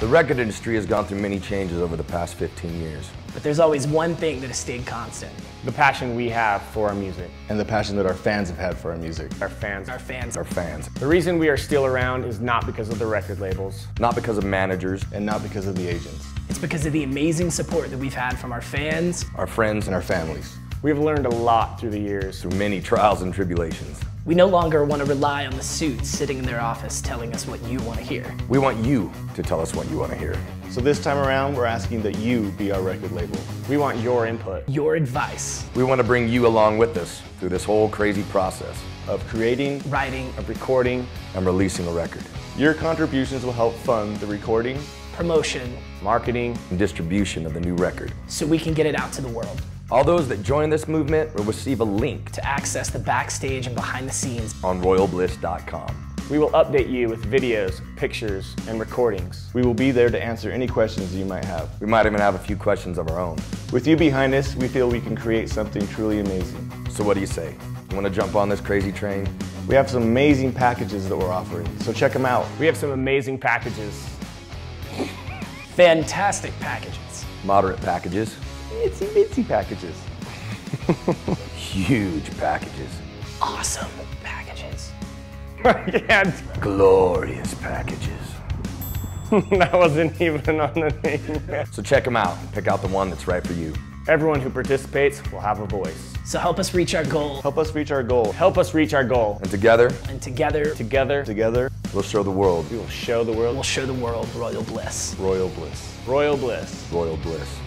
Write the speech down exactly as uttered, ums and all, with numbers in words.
The record industry has gone through many changes over the past fifteen years. But there's always one thing that has stayed constant. The passion we have for our music. And the passion that our fans have had for our music. Our fans. Our fans. Our fans. The reason we are still around is not because of the record labels. Not because of managers. And not because of the agents. It's because of the amazing support that we've had from our fans, our friends, and our families. We've learned a lot through the years. Through many trials and tribulations. We no longer want to rely on the suits sitting in their office telling us what you want to hear. We want you to tell us what you want to hear. So this time around, we're asking that you be our record label. We want your input. Your advice. We want to bring you along with us through this whole crazy process of creating, writing, of recording, and releasing a record. Your contributions will help fund the recording, promotion, marketing, and distribution of the new record, so we can get it out to the world. All those that join this movement will receive a link to access the backstage and behind the scenes on royal bliss dot com. We will update you with videos, pictures, and recordings. We will be there to answer any questions you might have. We might even have a few questions of our own. With you behind us, we feel we can create something truly amazing. So what do you say? You want to jump on this crazy train? We have some amazing packages that we're offering, so check them out. We have some amazing packages. Fantastic packages. Moderate packages. Itsy bitsy packages. Huge packages. Awesome packages. Yeah. Glorious packages. That wasn't even on the name. So check them out. Pick out the one that's right for you. Everyone who participates will have a voice. So help us reach our goal. Help us reach our goal. Help us reach our goal. And together, and together, together, together, we'll show the world. We will show the world. We'll show the world Royal Bliss. Royal Bliss. Royal Bliss. Royal Bliss.